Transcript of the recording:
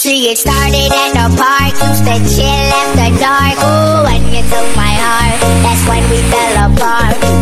See, it started at the park, used to chill after dark. Ooh, when you took my heart, that's when we fell apart.